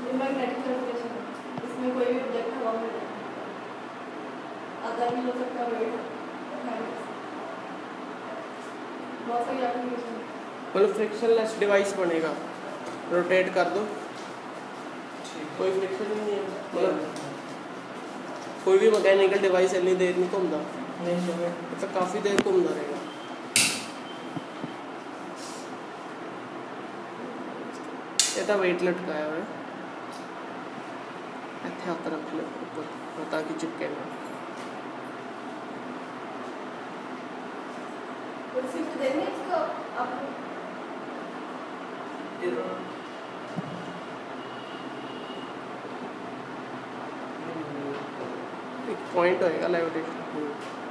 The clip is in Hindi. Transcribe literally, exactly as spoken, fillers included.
ये मैग्नेटिक सर्कुलेशन है, इसमें कोई भी ऑब्जेक्ट हवा में आधा किलो तक का वेट है, बहुत सारी एप्लीकेशन है। मतलब फ्रिक्शनलेस डिवाइस बनेगा, रोटेट कर दो कोई फ्रिक्शन ही नहीं है, मतलब कोई भी मैकेनिकल डिवाइस इतनी देर नहीं घूमता, मतलब काफ़ी देर घूमता रहेगा। ये वेट लटकाया हुआ है, इतने हाथ रख लो ऊपर ताकि चिपके ना। शिफ्ट देंगे इसको आप, एक पॉइंट होएगा लेविटेशन।